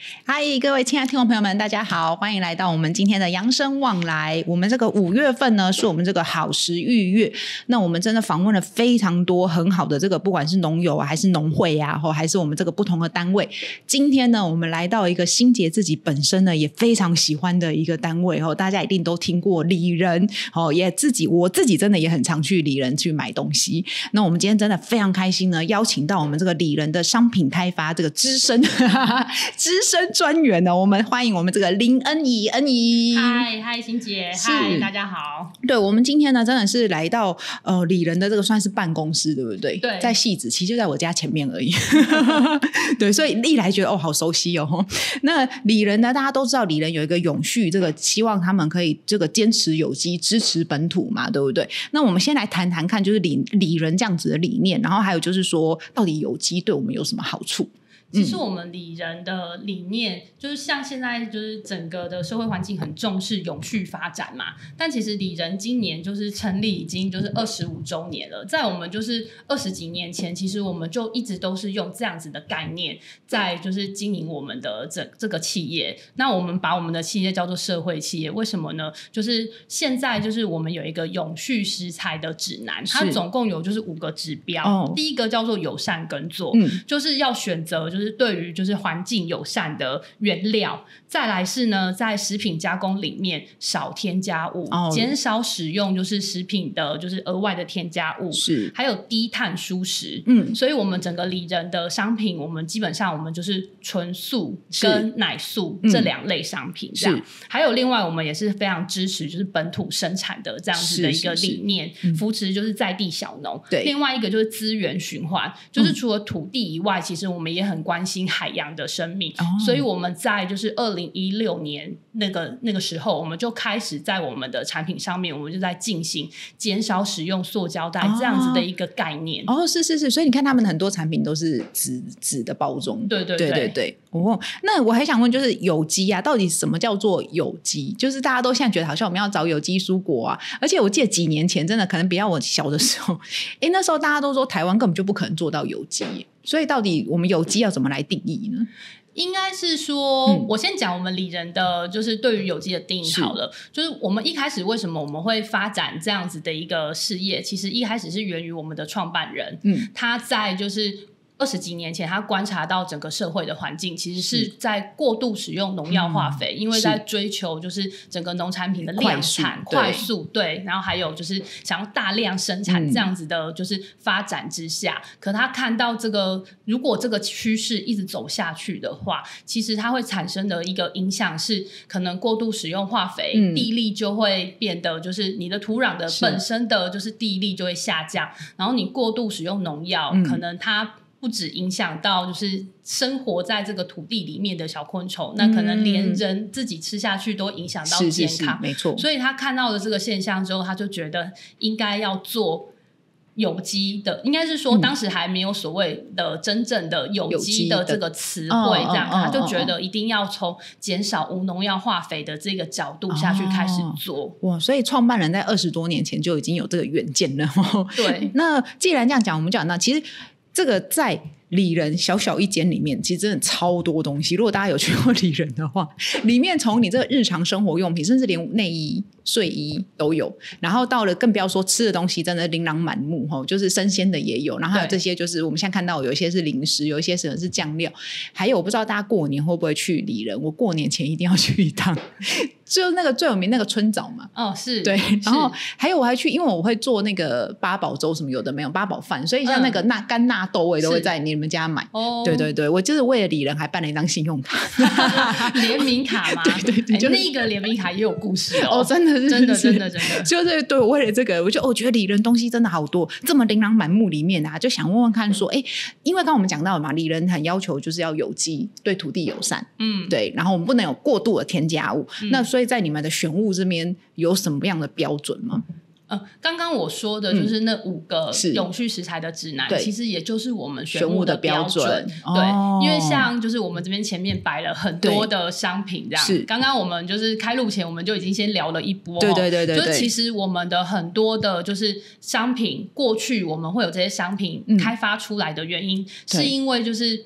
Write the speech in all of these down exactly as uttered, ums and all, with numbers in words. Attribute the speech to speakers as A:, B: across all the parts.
A: 嗨，各位亲爱的听众朋友们，大家好，欢迎来到我们今天的扬生旺来。我们这个五月份呢，是我们这个好食育月。那我们真的访问了非常多很好的这个，不管是农友啊，还是农会啊，或还是我们这个不同的单位。今天呢，我们来到一个心杰自己本身呢也非常喜欢的一个单位哦，大家一定都听过里仁哦，也自己我自己真的也很常去里仁去买东西。那我们今天真的非常开心呢，邀请到我们这个里仁的商品开发这个资深资深专员呢，我们欢迎我们这个林恩怡恩怡。
B: 嗨嗨，欣姐，嗨，大家好。
A: 对，我们今天呢真的是来到呃里仁的这个算是办公室，对不对？
B: 对，
A: 在汐止，其实就在我家前面而已。对，所以一来觉得哦好熟悉哦。那里仁呢，大家都知道里仁有一个永续，这个希望他们可以这个坚持有机，支持本土嘛，对不对？那我们先来谈谈看，就是里里仁这样子的理念，然后还有就是说，到底有机对我们有什么好处？
B: 其实我们里仁的理念就是像现在就是整个的社会环境很重视永续发展嘛，但其实里仁今年就是成立已经就是二十五周年了，在我们就是二十几年前，其实我们就一直都是用这样子的概念在就是经营我们的这这个企业。那我们把我们的企业叫做社会企业，为什么呢？就是现在就是我们有一个永续食材的指南，它总共有就是五个指标。哦、第一个叫做友善耕作，嗯、就是要选择就是对于就是环境友善的原料，再来是呢在食品加工里面少添加物，减、oh. 少使用就是食品的就是额外的添加物，是还有低碳蔬食。嗯，所以我们整个里仁的商品，我们基本上我们就是纯素跟奶素这两类商品这样、嗯、还有另外我们也是非常支持就是本土生产的这样子的一个理念，是是是扶持就是在地小农。对，另外一个就是资源循环，就是除了土地以外、嗯、其实我们也很关心海洋的生命、哦、所以我们在就是二零一六年那个那个时候，我们就开始在我们的产品上面，我们就在进行减少使用塑胶袋这样子的一个概念。
A: 哦，是是是，所以你看他们很多产品都是纸纸的包装。
B: 对对对
A: 对对对。哦，那我还想问，就是有机啊，到底什么叫做有机？就是大家都现在觉得好像我们要找有机蔬果啊，而且我记得几年前真的可能比较我小的时候，哎，那时候大家都说台湾根本就不可能做到有机，所以到底我们有机要怎么来定义呢？
B: 应该是说、嗯、我先讲我们里仁的就是对于有机的定义好了，就是我们一开始为什么我们会发展这样子的一个事业，其实一开始是源于我们的创办人、嗯、他在就是二十几年前他观察到整个社会的环境其实是在过度使用农药化肥、嗯、因为在追求就是整个农产品的量产快速， 对, 对，然后还有就是想要大量生产这样子的就是发展之下、嗯、可他看到这个如果这个趋势一直走下去的话，其实它会产生的一个影响是可能过度使用化肥、嗯、地力就会变得就是你的土壤的本身的就是地力就会下降，然后你过度使用农药、嗯、可能它不只影响到就是生活在这个土地里面的小昆虫、嗯、那可能连人自己吃下去都影响到健康，是是是，没错。所以他看到了这个现象之后，他就觉得应该要做有机的，应该是说当时还没有所谓的真正的有机的这个词汇这样、哦、他就觉得一定要从减少无农药化肥的这个角度下去开始做、哦、
A: 哇，所以创办人在二十多年前就已经有这个远见了。
B: 对，
A: 那既然这样讲，我们讲到其实这个在里仁小小一间里面其实真的超多东西，如果大家有去过里仁的话，里面从你这个日常生活用品甚至连内衣睡衣都有，然后到了更不要说吃的东西真的琳琅满目，就是生鲜的也有，然后还有这些就是我们现在看到有一些是零食，有一些是酱料，还有我不知道大家过年会不会去里仁，我过年前一定要去一趟就那个最有名那个春枣嘛，
B: 哦是，
A: 对，然后还有我还去，因为我会做那个八宝粥什么有的没有八宝饭，所以像那个纳、嗯、干纳豆我也都会在你们家买、哦、对对对，我就是为了里仁还办了一张信用卡
B: 联名卡吗？
A: 对对对、就是欸、
B: 那个联名卡也有故事哦，
A: 哦真的是
B: 真的真的真的
A: 就是对，我为了这个我就、哦、我觉得里仁东西真的好多，这么琳琅满目里面啊，就想问问看说，哎，因为刚刚我们讲到了嘛，里仁很要求就是要有机，对土地友善，嗯，对，然后我们不能有过度的添加物、嗯、那所以在你们的选物这边有什么样的标准吗？
B: 呃，刚刚我说的就是那五个永续食材的指南、嗯、其实也就是我们选物的标准，
A: 选物的标准
B: 对、
A: 哦、
B: 因为像就是我们这边前面摆了很多的商品这样，是刚刚我们就是开录前我们就已经先聊了一波，
A: 对对对 对, 对，
B: 就是其实我们的很多的就是商品过去我们会有这些商品开发出来的原因、嗯、是因为就是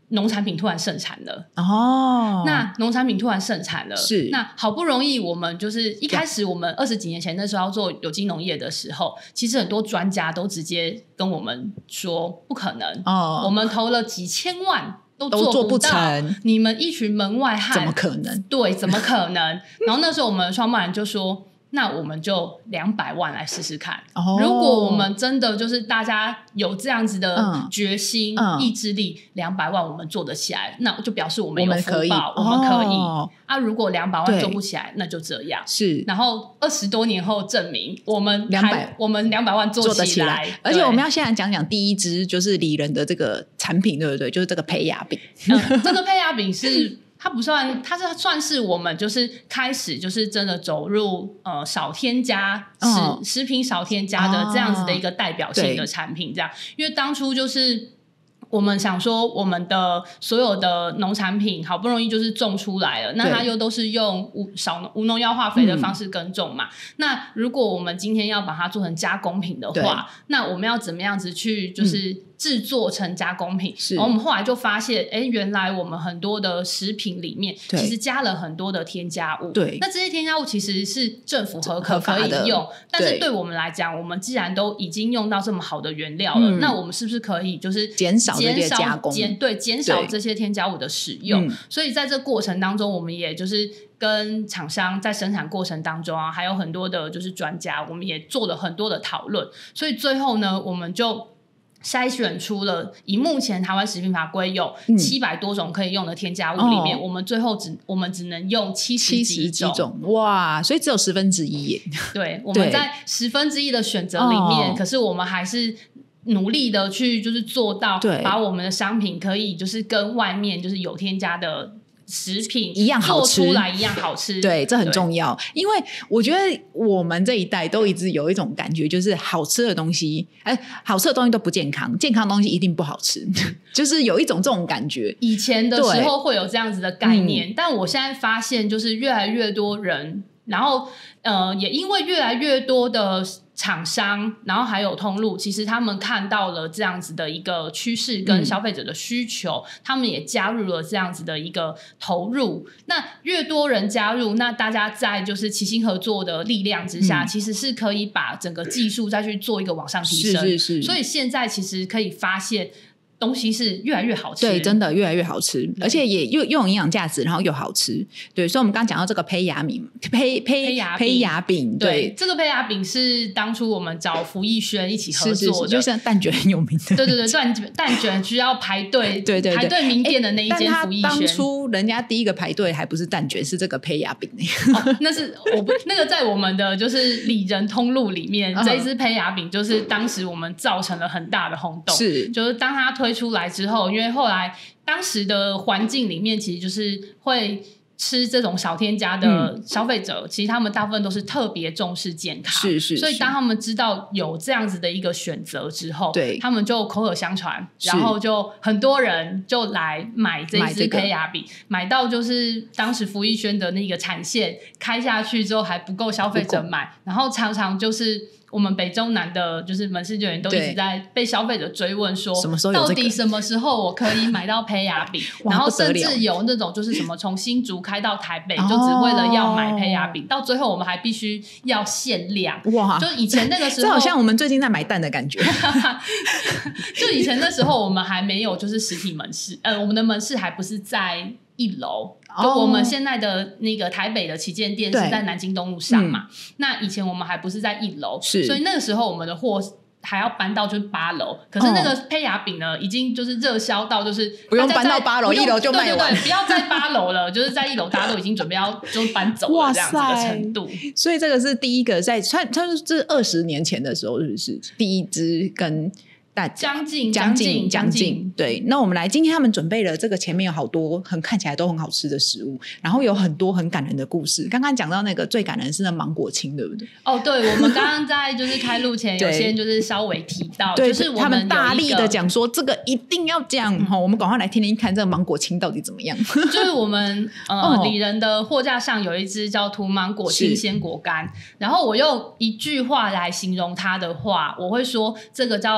B: 农产品突然盛产了
A: 哦，
B: 那农产品突然盛产了，
A: 是
B: 那好不容易我们就是一开始我们二十几年前那时候要做有机农业的时候，其实很多专家都直接跟我们说不可能，哦，我们投了几千万都做不到，
A: 都做不成，
B: 你们一群门外汉
A: 怎么可能？
B: 对，怎么可能？然后那时候我们创办人就说那我们就两百万来试试看，哦，如果我们真的就是大家有这样子的决心、嗯嗯、意志力，两百万我们做得起来，那就表示我们有福报，我们可以、哦、啊。如果两百万做不起来，那就这样。
A: 是，
B: 然后二十多年后证明我们两百，我们两百万做起来，
A: 做得起来。而且我们要现在讲讲第一支就是里仁的这个产品，对不对？就是这个胚芽饼。
B: 嗯、这个胚芽饼是。它不算，它是算是我们就是开始就是真的走入呃少添加食、哦、食品少添加的这样子的一个代表性的产品，这样，因为当初就是我们想说我们的所有的农产品好不容易就是种出来了，那它又都是用无少无农药化肥的方式耕种嘛、嗯、那如果我们今天要把它做成加工品的话，那我们要怎么样子去就是、嗯制作成加工品，然后我们后来就发现，哎，原来我们很多的食品里面其实加了很多的添加物。对，那这些添加物其实是政府核可可以用，但是对我们来讲，我们既然都已经用到这么好的原料了，嗯、那我们是不是可以就是
A: 减少这些加工？
B: 减对减少这些添加物的使用？所以在这过程当中，我们也就是跟厂商在生产过程当中啊，还有很多的就是专家，我们也做了很多的讨论。所以最后呢，我们就筛选出了以目前台湾食品法规有七百多种可以用的添加物里面、嗯哦、我们最后只我们只能用七十几种，
A: 种哇，所以只有十分之一耶。
B: 对，我们在十分之一的选择里面、哦、可是我们还是努力的去就是做到把我们的商品可以就是跟外面就是有添加的食品
A: 一样好吃，
B: 做出来一样好吃。
A: 对，这很重要，因为我觉得我们这一代都一直有一种感觉，就是好吃的东西，哎，好吃的东西都不健康，健康的东西一定不好吃，就是有一种这种感觉。
B: 以前的时候会有这样子的概念，但我现在发现，就是越来越多人，然后呃，也因为越来越多的厂商，然后还有通路，其实他们看到了这样子的一个趋势跟消费者的需求、嗯、他们也加入了这样子的一个投入。那越多人加入，那大家在就是齐心合作的力量之下、嗯、其实是可以把整个技术再去做一个往上提升。
A: 是是是。所
B: 以现在其实可以发现东西是越来越好吃，
A: 对，真的越来越好吃，而且也又又有营养价值，然后又好吃。对，所以我们刚刚讲到这个胚芽饼，胚胚胚芽饼，对，
B: 对，这个胚芽饼是当初我们找福义轩一起合作的，
A: 是是是，就像蛋卷很有名的，
B: 对对对，蛋蛋卷需要排队，
A: 对对对，
B: 排队名店的那一间福义轩。
A: 当初人家第一个排队还不是蛋卷，是这个胚芽饼、
B: 哦、那是我不那个在我们的就是里仁通路里面，这一支胚芽饼就是当时我们造成了很大的轰动，是，就是当它推出来之后，因为后来当时的环境里面其实就是会吃这种少添加的消费者、嗯、其实他们大部分都是特别重视健康，
A: 是是是，
B: 所以当他们知道有这样子的一个选择之后，对，他们就口耳相传，然后就很多人就来买这一支胚芽饼、这个、买到就是当时福义轩的那个产线开下去之后还不够消费者买，然后常常就是我们北中南的就是门市店员都一直在被消费者追问说什么时候有、这个、到底什么时候我可以买到胚芽饼然后甚至有那种就是什么从新竹开到台北就只为了要买胚芽饼、哦、到最后我们还必须要限量。哇，就以前那个时候
A: 这好像我们最近在买蛋的感觉
B: 就以前那时候我们还没有就是实体门市，呃，我们的门市还不是在一楼，就我们现在的那个台北的旗舰店是在南京东路上嘛、嗯、那以前我们还不是在一楼，所以那个时候我们的货还要搬到就是八楼，可是那个胚芽饼呢、哦、已经就是热销到就是
A: 不用搬到八楼，一楼就卖完，
B: 对对对，不要在八楼了就是在一楼大家都已经准备要就搬走了这样子的程度。
A: 所以这个是第一个在它它是二十年前的时候是不是第一支跟
B: 将近
A: 将近将近对。那我们来今天他们准备了这个前面有好多很看起来都很好吃的食物，然后有很多很感人的故事。刚刚讲到那个最感人是那芒果青对不对？
B: 哦，对，我们刚刚在就是开录前有些就是稍微提到
A: 对，
B: 就是我们
A: 他们大力的讲说这个一定要这样、嗯、我们赶快来听听看这个芒果青到底怎么样
B: 就是我们呃里仁的货架上有一支叫涂芒果青鲜果干，然后我用一句话来形容它的话，我会说这个叫做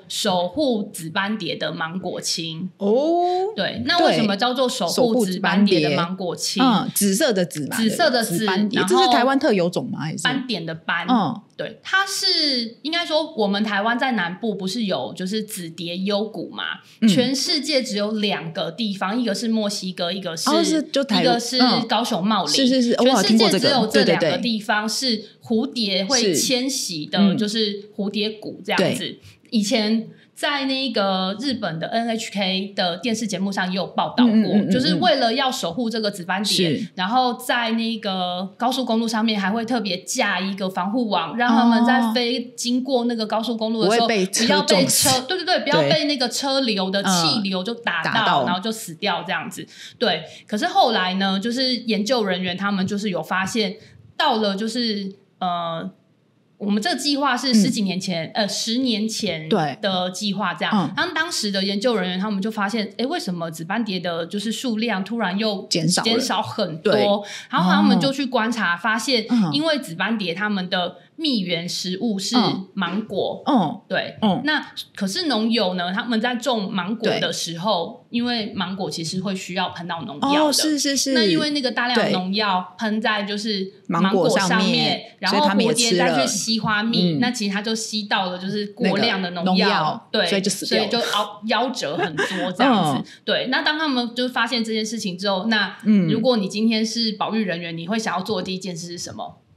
B: 守护紫斑蝶的芒果青
A: 哦。
B: 对，那为什么叫做守护紫斑蝶的芒果青？
A: 嗯，紫色的紫嘛，
B: 紫色的紫，
A: 斑蝶，这是台湾特有种吗？还是
B: 斑点的斑？
A: 嗯，
B: 对，它是应该说我们台湾在南部不是有就是紫蝶幽谷嘛、嗯？全世界只有两个地方，一个是墨西哥，一个是、
A: 哦、是就台
B: 一个是高雄茂林、
A: 嗯，是是是，
B: 全世界只有这两个
A: 对对对
B: 地方是蝴蝶会迁徙的，就是蝴蝶谷这样子。以前在那个日本的 N H K 的电视节目上也有报道过、嗯嗯嗯嗯、就是为了要守护这个紫斑蝶，然后在那个高速公路上面还会特别架一个防护网，让他们在飞经过那个高速公路的时候不要被车对对对不要被那个车流的气流就打 到,、嗯、打到然后就死掉这样子。对，可是后来呢就是研究人员他们就是有发现到了就是呃我们这个计划是十几年前、嗯、呃十年前的计划这样、嗯、他们当时的研究人员他们就发现诶为什么紫斑蝶的就是数量突然又减少减少很多，然后他们就去观察、哦、发现因为紫斑蝶他们的蜜源食物是芒果，嗯，对，嗯，那可是农友呢，他们在种芒果的时候，因为芒果其实会需要喷到农药的，
A: 哦，是是是，
B: 那因为那个大量农药喷在就是芒果上面，面然后蝴蝶再去吸花蜜、嗯，那其实它就吸到了就是过量的农药，那个、农药对，
A: 所以就死掉了，
B: 所以就夭折很多这样子、嗯。对，那当他们就发现这件事情之后，那、嗯、如果你今天是保育人员，你会想要做的第一件事是什么？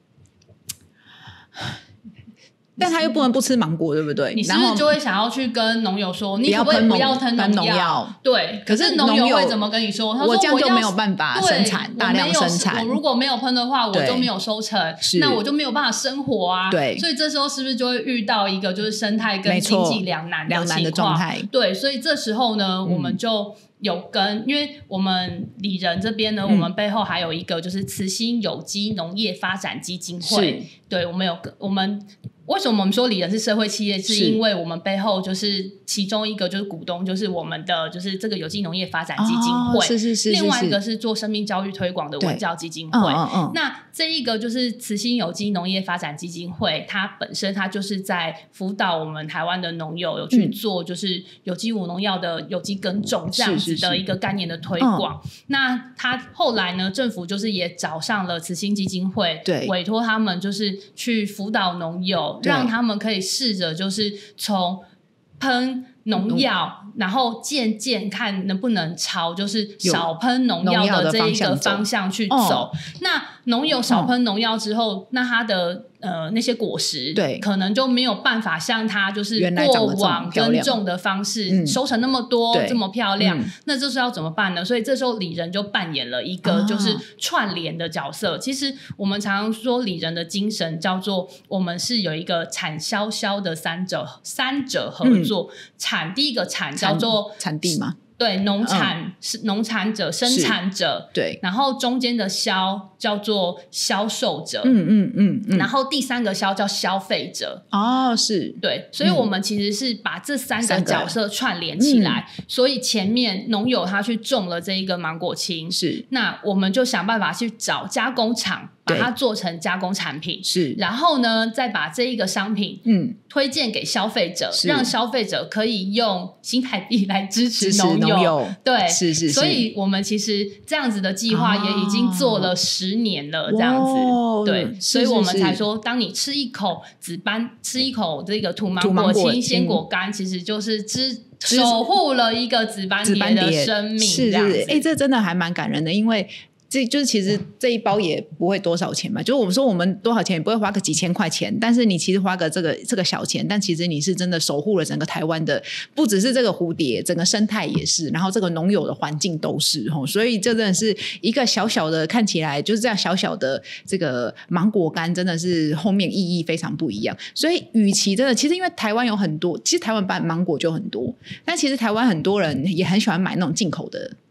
A: 但他又不能不吃芒果，对不对？
B: 你是不是就会想要去跟农友说，你可不可以不要喷农 药, 药？对，可是农友会怎么跟你说？他说
A: 我这样就没有办法生产大量生产，
B: 我如果没有喷的话，我就没有收成，那我就没有办法生活啊。
A: 对，
B: 所以这时候是不是就会遇到一个就是生态跟经济两难的情况？对，所以这时候呢，嗯、我们就。有跟，因为我们里仁这边呢、嗯，我们背后还有一个就是慈心有机农业发展基金会，对，我们有我们为什么我们说里仁是社会企业，是因为我们背后就是其中一个就是股东就是我们的就是这个有机农业发展基金会，哦、
A: 是是 是, 是，
B: 另外一个是做生命教育推广的文教基金会。嗯嗯嗯，那这一个就是慈心有机农业发展基金会，它本身它就是在辅导我们台湾的农友有去做就是有机无农药的有机耕种这样子的一个概念的推广。是是是，那他后来呢，政府就是也找上了慈心基金会，对，委托他们就是去辅导农友，让他们可以试着就是从喷农药、嗯、然后渐渐看能不能朝就是少喷农药的这一个方向去走、哦、那农友少喷农药之后、嗯、那他的呃那些果实对可能就没有办法像他就是过往耕种的方式收成那么多、嗯、这么漂亮、嗯、那这是要怎么办呢？所以这时候里仁就扮演了一个就是串联的角色、啊、其实我们常常说里仁的精神叫做我们是有一个产销销的三者三者合作、嗯、产第一个产叫做
A: 产地吗？
B: 对，农产是、嗯、农产者生产者，对，然后中间的销叫做销售者，嗯嗯嗯嗯，然后第三个销叫消费者。
A: 哦，是，
B: 对，所以我们其实是把这三个角色串联起来、嗯、所以前面农友他去种了这一个芒果青，是，那我们就想办法去找加工厂把它做成加工产品，是，然后呢再把这一个商品嗯推荐给消费者，让消费者可以用新台币来支持农友，农友对，是是是，所以我们其实这样子的计划也已经做了十年了、哦、这样子，对，是是是，所以我们才说当你吃一口紫斑吃一口这个土芒果青鲜果干、嗯、其实就是支守护了一个紫斑蝶的生命，
A: 是是，哎、欸，这真的还蛮感人的，因为这就是其实这一包也不会多少钱嘛，就是我们说我们多少钱也不会花个几千块钱，但是你其实花个这个这个小钱，但其实你是真的守护了整个台湾的，不只是这个蝴蝶，整个生态也是，然后这个农友的环境都是，所以这真的是一个小小的看起来就是这样小小的这个芒果干，真的是后面意义非常不一样。所以与其真的其实因为台湾有很多，其实台湾版芒果就很多，但其实台湾很多人也很喜欢买那种进口的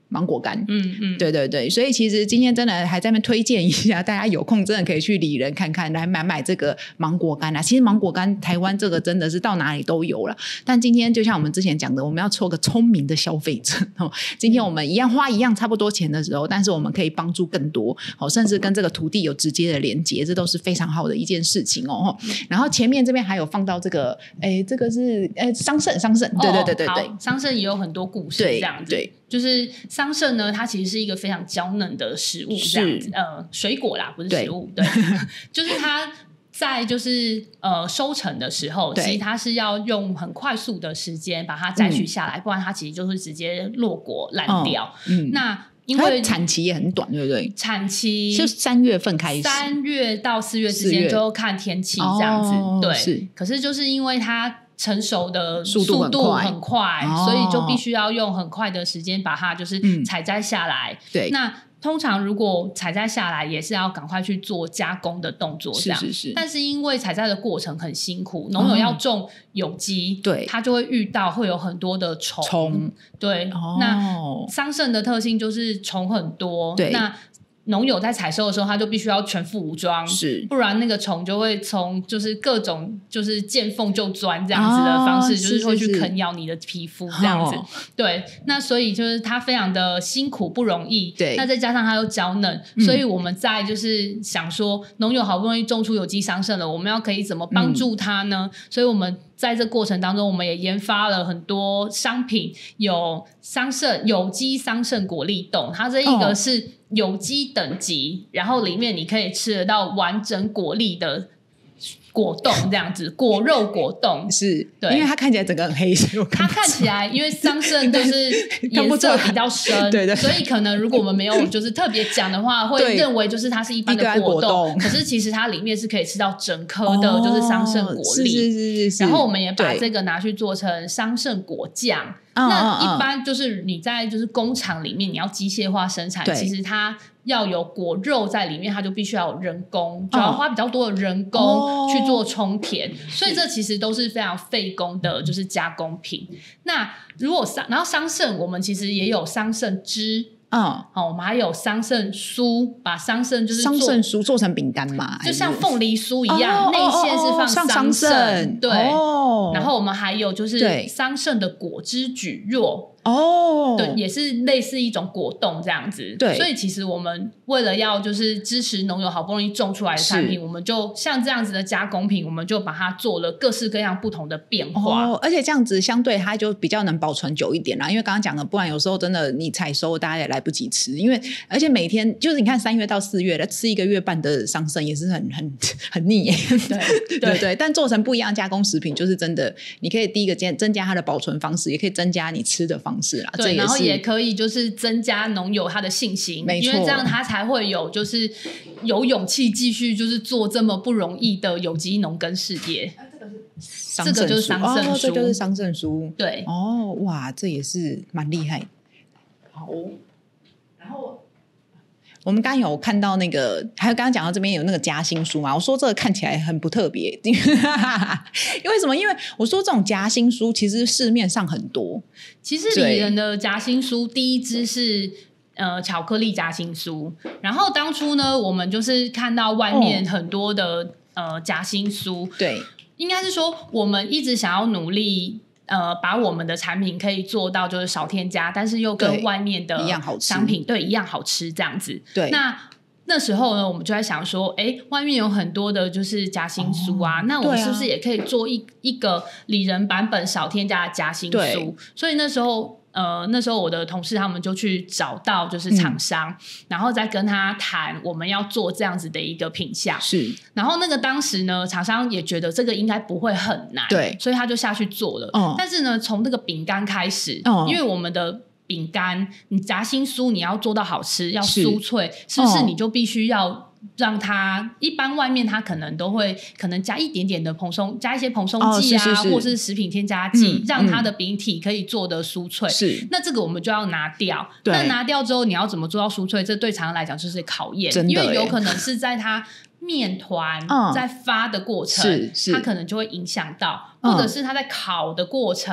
A: 芒果干。
B: 嗯嗯，
A: 对对对，所以其实今天真的还在那边推荐一下，大家有空真的可以去里仁看看，来买买这个芒果干啊。其实芒果干台湾这个真的是到哪里都有了，但今天就像我们之前讲的，我们要做个聪明的消费者、哦、今天我们一样花一样差不多钱的时候，但是我们可以帮助更多、哦、甚至跟这个土地有直接的连接，这都是非常好的一件事情哦。然后前面这边还有放到这个，哎，这个是哎桑葚，桑葚，对对对对对，
B: 哦、桑葚也有很多故事这样子。
A: 对，
B: 就是桑葚呢，它其实是一个非常娇嫩的食物，这样子，呃，水果啦，不是食物，对，对就是它在就是呃收成的时候，其实它是要用很快速的时间把它摘取下来，嗯、不然它其实就是直接落果烂掉。嗯，那因为
A: 产期也很短，对不对？
B: 产期
A: 就三月份开始，
B: 三月到四月之间就看天气这样子。哦、对，是。可是就是因为它成熟的速度很 快, 很快、哦、所以就必须要用很快的时间把它就是采摘下来、嗯、对，那通常如果采摘下来也是要赶快去做加工的动作这样，是是是，但是因为采摘的过程很辛苦，农友要种有机、嗯、对，它就会遇到会有很多的虫虫，对、哦、那桑葚的特性就是虫很多，对，那农友在采收的时候他就必须要全副武装，是，不然那个虫就会从就是各种就是见缝就钻这样子的方式、哦、就是会去啃咬你的皮肤这样子、哦、对，那所以就是它非常的辛苦不容易，对，那再加上它又娇嫩、嗯、所以我们在就是想说农友好不容易种出有机桑葚了，我们要可以怎么帮助它呢、嗯、所以我们在这过程当中我们也研发了很多商品，有桑葚有机桑葚果粒冻，它这一个是有机等级、哦、然后里面你可以吃得到完整果粒的果冻这样子，果肉果冻，是，对，因
A: 为它看起来整个很黑，
B: 它看起来因为桑葚就是颜色比较深对对，所以可能如果我们没有就是特别讲的话会认为就是它是一般的果冻，可是其实它里面是可以吃到整颗的就是桑葚果粒、哦、是是是是，然后我们也把这个拿去做成桑葚果酱，那一般就是你在就是工厂里面你要机械化生产，其实它要有果肉在里面，它就必须要有人工，就要花比较多的人工去做充填、哦、所以这其实都是非常费工的就是加工品。那如果桑然后桑葚我们其实也有桑葚汁，嗯，好，我们还有桑葚酥，把桑葚就是
A: 桑葚酥做成饼干嘛，
B: 就像凤梨酥一样，内、哦、馅是放桑葚，对、哦，然后我们还有就是桑葚的果汁蒟蒻。哦，对，也是类似一种果冻这样子，对，所以其实我们为了要就是支持农友好不容易种出来的产品，我们就像这样子的加工品，我们就把它做了各式各样不同的变化、
A: 哦、而且这样子相对它就比较能保存久一点啦，因为刚刚讲的，不然有时候真的你采收大家也来不及吃，因为而且每天就是你看三月到四月吃一个月半的桑葚也是很很很腻对对 对, 对，但做成不一样加工食品就是真的你可以第一个增加它的保存方式，也可以增加你吃的方式啦，
B: 对，然后也可以就是增加农友他的信心，没错，因为这样他才会有就是有勇气继续就是做这么不容易的有机农耕事业、啊、这个就是桑葚酥、哦、
A: 这就是桑葚酥，
B: 对，
A: 哦，哇，这也是蛮厉害。好，然后我们刚刚有看到那个还有刚刚讲到这边有那个夹心酥嘛，我说这个看起来很不特别因为什么？因为我说这种夹心酥其实市面上很多，
B: 其实里仁的夹心酥第一支是呃巧克力夹心酥，然后当初呢我们就是看到外面很多的、哦、呃夹心酥，对，应该是说我们一直想要努力呃，把我们的产品可以做到就是少添加，但是又跟外面的商品 对, 对一样好吃这样子。对，那那时候呢，我们就在想说，哎，外面有很多的就是夹心酥啊，哦、那我们是不是也可以做一、啊、一个里仁版本少添加的夹心酥？所以那时候。呃，那时候我的同事他们就去找到就是厂商、嗯、然后再跟他谈我们要做这样子的一个品项，是，然后那个当时呢厂商也觉得这个应该不会很难，对，所以他就下去做了、嗯、但是呢从这个饼干开始、嗯、因为我们的饼干你夹心酥你要做到好吃要酥脆， 是, 是不是你就必须要让它一般外面它可能都会可能加一点点的蓬松，加一些蓬松剂啊、哦、是是是或是食品添加剂、嗯、让它的饼体可以做得酥脆，是，那这个我们就要拿掉，那拿掉之后你要怎么做到酥脆，这对厂商来讲就是考验，因为有可能是在它面团在发的过程、嗯、它可能就会影响到、嗯、或者是它在烤的过程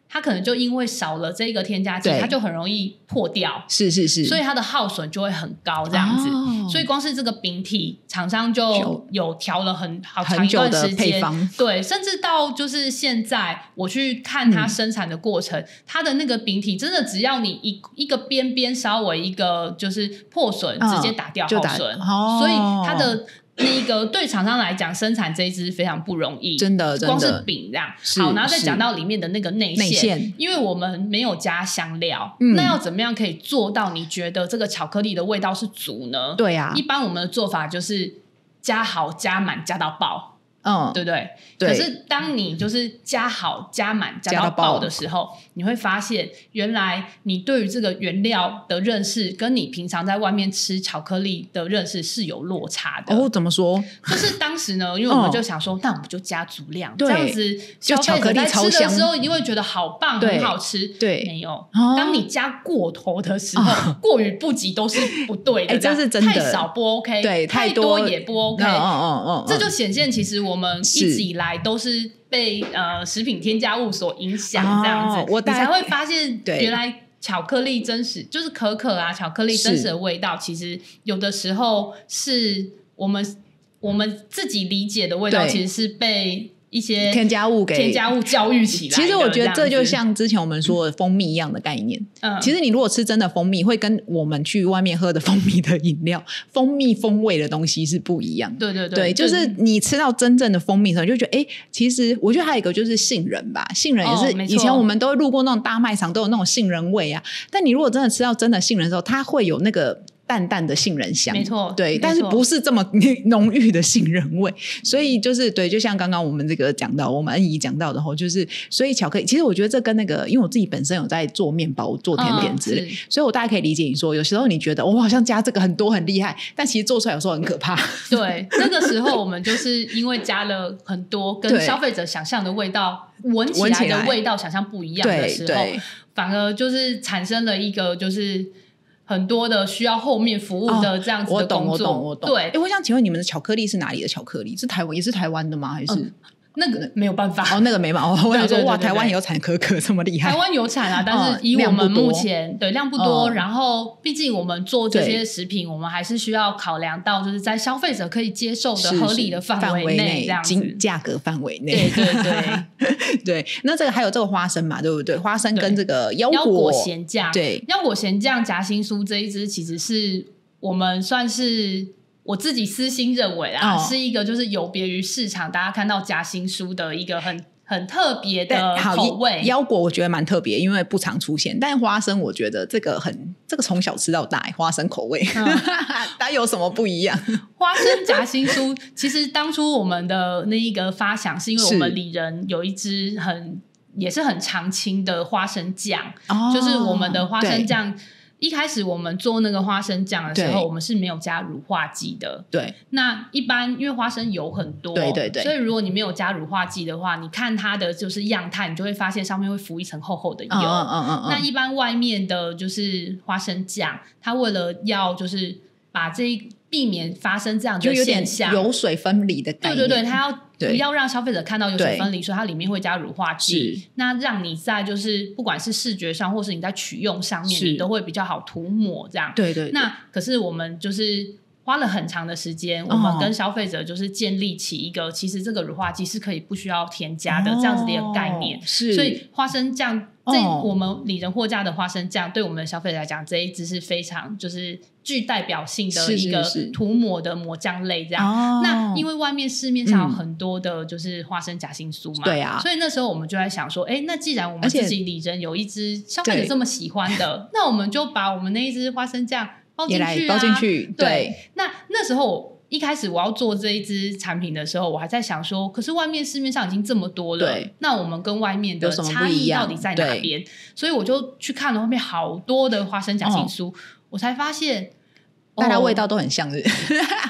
B: 它可能就因为少了这个添加剂，它就很容易破掉，
A: 是是是，
B: 所以它的耗损就会很高这样子。哦、所以光是这个饼体，厂商就有调了很好长一段时间，对，甚至到就是现在我去看它生产的过程，嗯、它的那个饼体真的只要你一一个边边稍微一个就是破损，嗯、直接打掉耗损，哦、所以它的。那个对厂商来讲，生产这一支非常不容易，
A: 真的，真的
B: 光是饼这样。好，然后再讲到里面的那个内馅，
A: 内馅
B: 因为我们没有加香料，嗯、那要怎么样可以做到你觉得这个巧克力的味道是足呢？
A: 对啊，
B: 一般我们的做法就是加好、加满、加到爆。嗯，对不对？
A: 对。
B: 可是当你就是加好、加满、加到爆的时候，你会发现，原来你对于这个原料的认识，跟你平常在外面吃巧克力的认识是有落差的。
A: 哦，怎么说？
B: 就是当时呢，因为我们就想说，那、嗯、我们就加足量，
A: 这
B: 样子消费者在吃的时候一定会觉得好棒，很好吃。
A: 对，
B: 没有。哦、当你加过头的时候，哦、过于不及都是不对的。
A: 哎，这是真的。
B: 太少不 OK，
A: 对，
B: 太多也不 OK。
A: 嗯嗯嗯，
B: 这就显现其实我。我们一直以来都是被呃食品添加物所影响，这样子，哦、我你才会发现原来巧克力真实就是可可啊，巧克力真实的味道，其实有的时候是我们我们自己理解的味道，其实是被一些
A: 添加物给
B: 添加物教育起来的。
A: 其实我觉得这就像之前我们说的蜂蜜一样的概念。嗯，其实你如果吃真的蜂蜜，会跟我们去外面喝的蜂蜜的饮料、蜂蜜风味的东西是不一样的。
B: 对对
A: 对, 对，就是你吃到真正的蜂蜜的时候，你就觉得，哎，其实我觉得还有一个就是杏仁吧，杏仁也是、哦、以前我们都会路过那种大卖场都有那种杏仁味啊。但你如果真的吃到真的杏仁的时候，它会有那个。淡淡的杏仁香，
B: 没错，
A: 对，但是不是这么浓郁的杏仁味，所以就是对，就像刚刚我们这个讲到，我们恩怡讲到的话，就是所以巧克力，其实我觉得这跟那个，因为我自己本身有在做面包、做甜点之类，嗯、所以我大概可以理解你说，有时候你觉得我好像加这个很多很厉害，但其实做出来有时候很可怕。
B: 对，那个时候我们就是因为加了很多跟消费者想象的味道、闻起来的味道想象不一样的时候，反而就是产生了一个就是。很多的需要后面服务的这样子的工作，
A: 哦、我懂我懂我懂。对，我想请问你们的巧克力是哪里的巧克力？是台湾也是台湾的吗？还是？嗯
B: 那个没有办法
A: 哦，那个没办法。哦、我想说，哇，台湾也有产可可这么厉害。
B: 台湾有产啊，但是以我们目前、嗯、对量不多，嗯、然后毕竟我们做这些食品，我们还是需要考量到就是在消费者可以接受的合理的范围内，这样子
A: 价格范围内。
B: 对对对
A: 对。那这个还有这个花生嘛，对不对？花生跟这个腰果
B: 腰果咸酱，
A: 对，
B: 腰果咸酱夹心酥这一支其实是我们算是。我自己私心认为啦、哦、是一个就是有别于市场大家看到夹心酥的一个很很特别的口味。
A: 腰果我觉得蛮特别，因为不常出现，但花生我觉得这个很这个从小吃到大，花生口味、嗯、它有什么不一样？
B: 花生夹心酥其实当初我们的那一个发想是因为我们里仁有一支很也是很常青的花生酱、哦、就是我们的花生酱一开始我们做那个花生酱的时候，我们是没有加乳化剂的。对，那一般因为花生油很多，对对对，所以如果你没有加乳化剂的话，你看它的就是样态，你就会发现上面会浮一层厚厚的油。嗯嗯嗯嗯。那一般外面的就是花生酱，它为了要就是把这一避免发生这样的现象，
A: 油水分离的概念。
B: 对对对，它要。不要让消费者看到油水分离，所以它里面会加乳化剂，那让你在就是不管是视觉上或是你在取用上面你都会比较好涂抹这样。对 对, 对。那可是我们就是花了很长的时间、哦、我们跟消费者就是建立起一个其实这个乳化剂是可以不需要添加的、哦、这样子的一个概念。是，所以花生酱这、哦、我们里仁货架的花生酱对我们的消费者来讲这一支是非常就是具代表性的一个涂抹的抹酱类这样。哦、那因为外面市面上有很多的就是花生夹心酥嘛、嗯、对啊，所以那时候我们就在想说哎，那既然我们自己里仁有一支消费者这么喜欢的，那我们就把我们那一支花生酱包进去啊，包进去。 对, 对，那那时候一开始我要做这一支产品的时候，我还在想说可是外面市面上已经这么多了，对，那我们跟外面的差异到底在哪边？所以我就去看了外面好多的花生夹心酥、哦、我才发现
A: 大家味道都很像是、哦、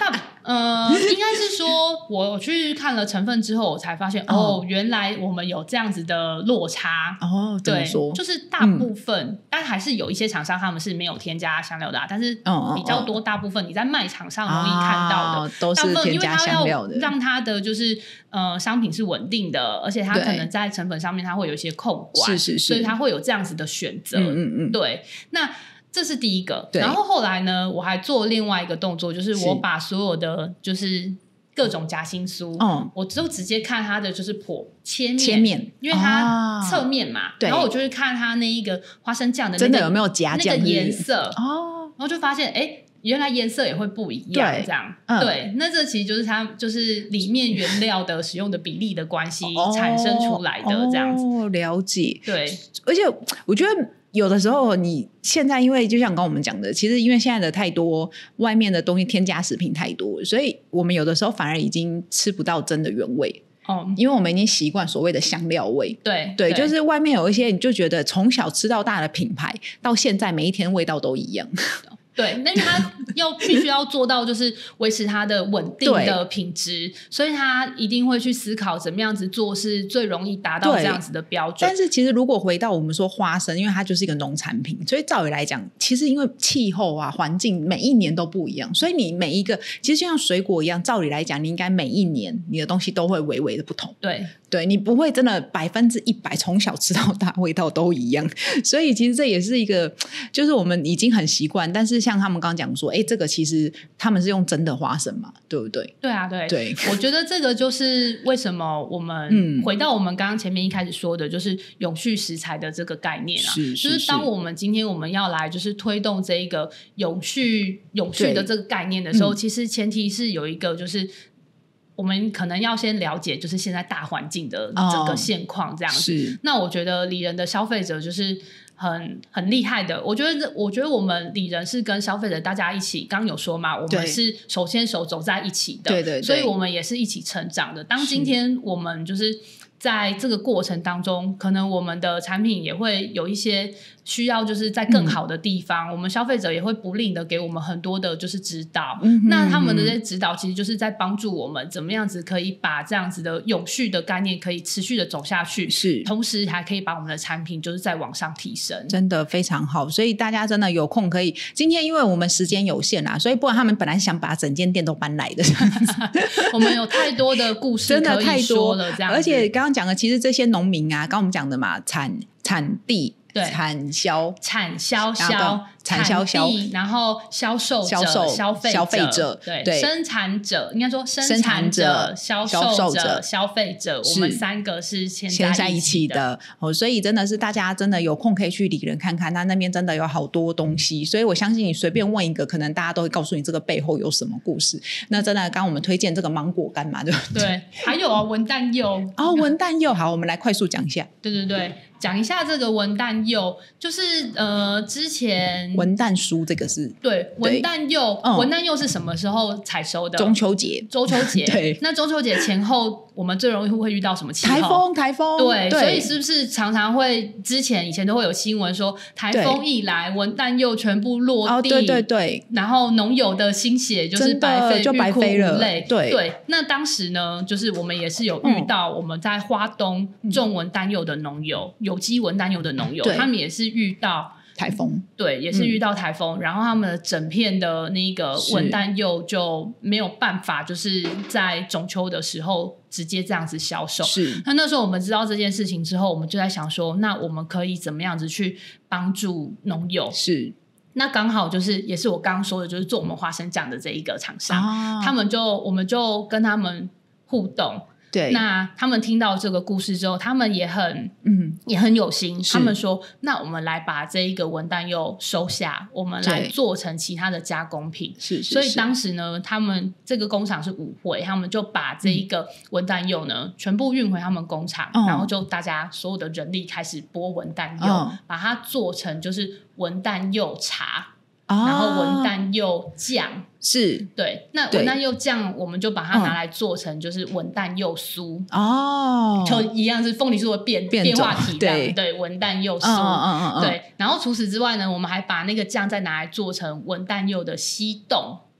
B: 呃，应该是说我去看了成分之后，我才发现、哦、哦，原来我们有这样子的落差。
A: 哦，怎么说？
B: 就是大部分、嗯，但还是有一些厂商他们是没有添加香料的、啊，但是比较多，大部分你在卖场上容易看到的，
A: 哦、都是添加香料的，
B: 因为它要让它的就是呃商品是稳定的，而且它可能在成本上面它会有一些控管，
A: 是是是，
B: 所以它会有这样子的选择。嗯嗯嗯，对，那。这是第一个，然后后来呢，我还做另外一个动作，就是我把所有的就是各种夹心酥，嗯，我就直接看它的就是剖切面，切面，因为它侧面嘛，对、哦，然后我就是看它那一个花生酱的、那个、
A: 真的有没有夹酱
B: 那个颜色哦，然后就发现哎。原来颜色也会不一样，这样 对,、嗯、对，那这其实就是它就是里面原料的使用的比例的关系产生出来的这样子。
A: 哦，了解。
B: 对，
A: 而且我觉得有的时候你现在因为就像刚刚我们讲的，其实因为现在的太多外面的东西添加食品太多，所以我们有的时候反而已经吃不到真的原味。哦，因为我们已经习惯所谓的香料味，
B: 对
A: 对, 对，就是外面有一些你就觉得从小吃到大的品牌，到现在每一天味道都一样。
B: 对，但是它要必须要做到就是维持它的稳定的品质，所以它一定会去思考怎么样子做是最容易达到这样子的标准。
A: 但是其实如果回到我们说花生，因为它就是一个农产品，所以照理来讲，其实因为气候啊环境每一年都不一样，所以你每一个其实就像水果一样，照理来讲你应该每一年你的东西都会微微的不同。
B: 对
A: 对，你不会真的百分之一百从小吃到大味道都一样，所以其实这也是一个就是我们已经很习惯，但是像他们刚刚讲说哎，这个其实他们是用真的花生嘛，对不对？
B: 对啊，对
A: 对，
B: 我觉得这个就是为什么我们回到我们刚刚前面一开始说的就是永续食材的这个概念啊，
A: 是是
B: 就是当我们今天我们要来就是推动这一个永续永续的这个概念的时候、嗯、其实前提是有一个就是我们可能要先了解就是现在大环境的整个现况这样子、哦、是。那我觉得里仁的消费者就是很很厉害的，我觉得我觉得我们里仁是跟消费者大家一起，刚刚有说嘛，我们是手牵手走在一起的，对对对，所以我们也是一起成长的。当今天我们就是在这个过程当中，可能我们的产品也会有一些需要就是在更好的地方、嗯、我们消费者也会不吝的给我们很多的就是指导、嗯、那他们的这些指导其实就是在帮助我们怎么样子可以把这样子的永续的概念可以持续的走下去，是同时还可以把我们的产品就是再往上提升，
A: 真的非常好。所以大家真的有空可以，今天因为我们时间有限啦，所以不然他们本来想把整间店都搬来的
B: 我们有太多的故事可以说了这样子，
A: 而且刚刚讲的其实这些农民啊，刚刚我们讲的嘛，产产地产销
B: 产销销
A: 产销销，
B: 然后销售者
A: 销售
B: 消费者
A: 消费者
B: 对,
A: 对
B: 生产者应该说生产者销售者消费者，我们三个是牵在一起的,
A: 的、哦、所以真的是大家真的有空可以去里仁看看，那那边真的有好多东西，所以我相信你随便问一个可能大家都会告诉你这个背后有什么故事。那真的刚刚我们推荐这个芒果干嘛，对不
B: 对？对，还有啊文旦柚
A: 哦，文旦柚好，我们来快速讲一下。
B: 对对对，讲一下这个文旦柚，就是呃之前
A: 文旦酥这个是
B: 对文旦柚、嗯、文旦柚是什么时候采收的？
A: 中秋节
B: 中秋节
A: 对，
B: 那中秋节前后我们最容易会遇到什么气候？
A: 台风台风
B: 对,
A: 对，
B: 所以是不是常常会之前以前都会有新闻说台风一来文旦柚全部落地、哦、
A: 对对对，
B: 然后农友的心血就是白费，
A: 就白费了，对
B: 对。那当时呢就是我们也是有遇到我们在花东种文旦柚的农友、嗯、有机文旦柚的农友，他们也是遇到
A: 台风，
B: 对，也是遇到台风、嗯、然后他们整片的那个文旦柚就没有办法就是在中秋的时候直接这样子销售。是，那那时候我们知道这件事情之后，我们就在想说那我们可以怎么样子去帮助农友。是，那刚好就是也是我刚刚说的就是做我们花生酱的这一个厂商、啊、他们就我们就跟他们互动，对，那他们听到这个故事之后他们也很嗯也很有心，他们说那我们来把这一个文旦柚收下，我们来做成其他的加工品。是是是，所以当时呢他们这个工厂是舞会，他们就把这一个文旦柚呢、嗯、全部运回他们工厂、嗯、然后就大家所有的人力开始剥文旦柚、嗯、把它做成就是文旦柚茶、哦、然后文旦柚酱，是，对，那文旦柚酱我们就把它拿来做成就是文旦柚酥哦，就一样是凤梨酥的变变化体这样，对对，文旦柚酥、嗯嗯嗯、对，然后除此之外呢我们还把那个酱再拿来做成文旦柚的西冻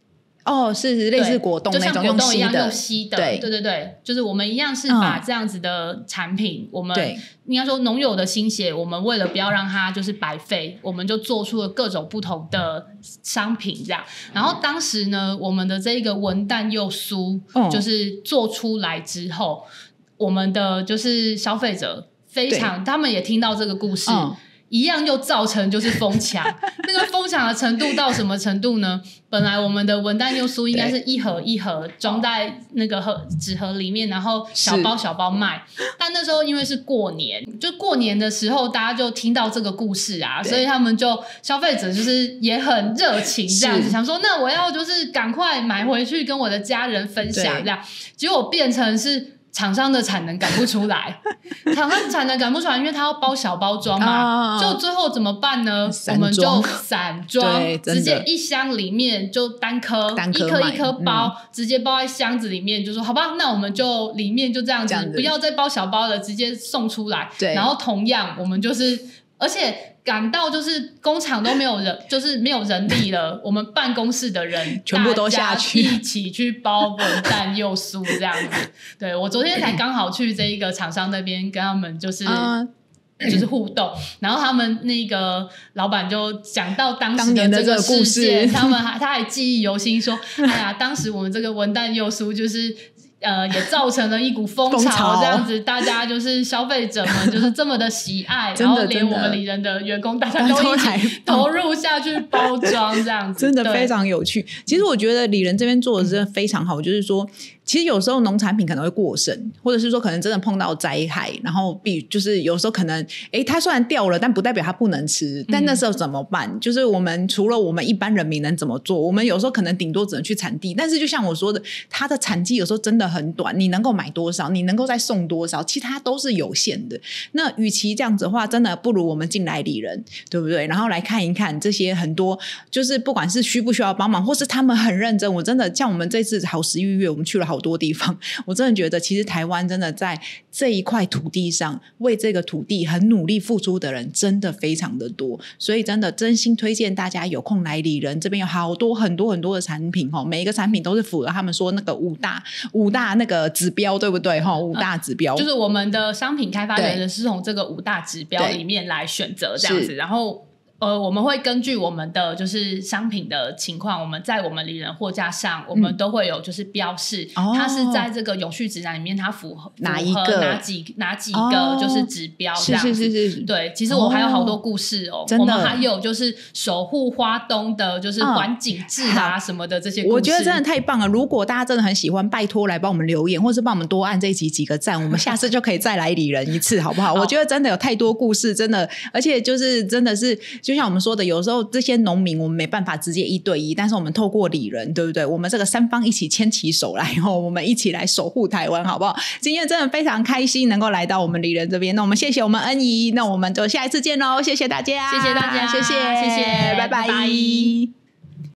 A: 哦，是类似果冻那种，
B: 就像果冻一样
A: 用
B: 用吸的，
A: 对
B: 对对对，就是我们一样是把这样子的产品，嗯、我们应该说农友的心血，我们为了不要让它就是白费，我们就做出了各种不同的商品这样。然后当时呢，我们的这个文旦柚酥就是做出来之后，嗯、我们的就是消费者非常，他们也听到这个故事。嗯，一样又造成就是疯抢，那个疯抢的程度到什么程度呢？本来我们的文旦柚酥应该是一盒一盒装在那个盒纸盒里面，然后小包小包卖。但那时候因为是过年，就过年的时候大家就听到这个故事啊，所以他们就消费者就是也很热情这样子，想说那我要就是赶快买回去跟我的家人分享这样，结果变成是厂商的产能赶不出来，厂商产能赶不出来，因为他要包小包装嘛，就、哦、最后怎么办呢？我们就散装，直接一箱里面就单颗，单颗一颗一颗包、嗯，直接包在箱子里面，就说好吧，那我们就里面就这样子，这样子不要再包小包了，直接送出来。对，然后同样我们就是，而且。赶到就是工厂都没有人，就是没有人力了，我们办公室的人
A: 全部都下去
B: 一起去包文旦柚酥这样子。对，我昨天才刚好去这一个厂商那边跟他们就是、嗯、就是互动，然后他们那个老板就讲到当时的这个事件，他们还他还记忆犹新说，哎呀，当时我们这个文旦柚酥就是呃，也造成了一股风潮，这样子，大家就是消费者们就是这么的喜爱，然后连我们里仁的员工大家都一起投入下去包装，这样子，
A: 真的非常有趣。其实我觉得里仁这边做的真的非常好，就是说。其实有时候农产品可能会过剩，或者是说可能真的碰到灾害，然后比就是有时候可能诶它虽然掉了，但不代表它不能吃，但那时候怎么办、嗯、就是我们除了我们一般人民能怎么做，我们有时候可能顶多只能去产地，但是就像我说的，它的产季有时候真的很短，你能够买多少，你能够再送多少，其他都是有限的。那与其这样子的话，真的不如我们进来里仁，对不对？然后来看一看这些很多就是不管是需不需要帮忙，或是他们很认真，我真的像我们这次好食育月我们去了好好多地方，我真的觉得其实台湾真的在这一块土地上为这个土地很努力付出的人真的非常的多，所以真的真心推荐大家有空来里仁这边，有好多很多很多的产品，每一个产品都是符合他们说那个五大五大那个指标，对不对？五大指标、
B: 嗯、就是我们的商品开发人是从这个五大指标里面来选择这样子，然后呃，我们会根据我们的就是商品的情况，我们在我们里仁货架上，我们都会有就是标示、嗯、它是在这个永续指南里面它符合
A: 哪一个
B: 哪几哪几个就是指标这样子、哦、是是是是，对，其实我还有好多故事哦，真的，我们还有就是守护花东的就是环境质啊什么的这些故事、
A: 嗯、我觉得真的太棒了，如果大家真的很喜欢，拜托来帮我们留言，或是帮我们多按这一集几个赞，我们下次就可以再来里仁一次好不好？我觉得真的有太多故事，真的，而且就是真的是就像我们说的，有时候这些农民我们没办法直接一对一，但是我们透过里仁，对不对？我们这个三方一起牵起手来，然后我们一起来守护台湾，好不好？今天真的非常开心能够来到我们里仁这边，那我们谢谢我们恩怡，那我们就下一次见咯，谢谢大家，
B: 谢谢大家，
A: 谢谢
B: 谢谢，
A: 拜拜。
B: 拜拜。